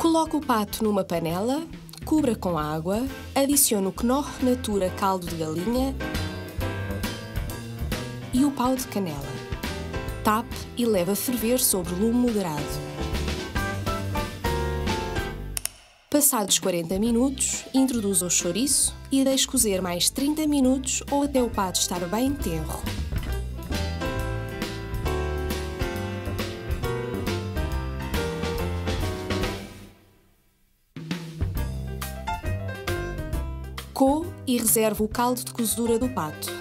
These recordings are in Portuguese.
Coloque o pato numa panela, cubra com água, adicione o Knorr Natura caldo de galinha e o pau de canela. Tape e leve a ferver sobre lume moderado. Passados 40 minutos, introduza o chouriço e deixe cozer mais 30 minutos ou até o pato estar bem tenro. Coe e reserve o caldo de cozedura do pato.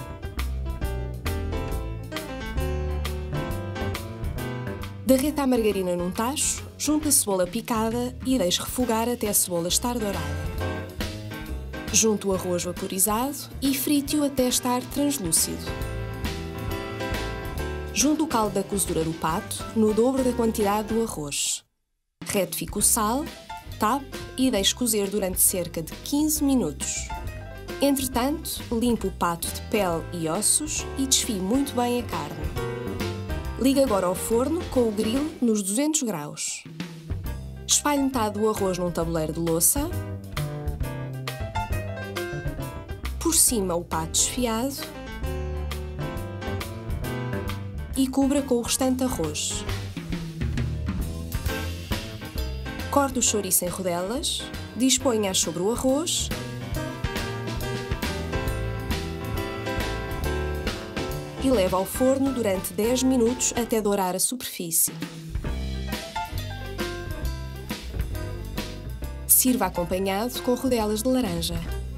Derreta a margarina num tacho, junte a cebola picada e deixe refogar até a cebola estar dourada. Junte o arroz vaporizado e frite-o até estar translúcido. Junte o caldo da cozedura do pato no dobro da quantidade do arroz. Retifique o sal, tape e deixe cozer durante cerca de 15 minutos. Entretanto, limpe o pato de pele e ossos e desfie muito bem a carne. Ligue agora ao forno com o grill nos 200 graus. Espalhe metade do arroz num tabuleiro de louça. Por cima o pato desfiado. E cubra com o restante arroz. Corte o chouriço em rodelas, disponha-as sobre o arroz e leve ao forno durante 10 minutos até dourar a superfície. Sirva acompanhado com rodelas de laranja.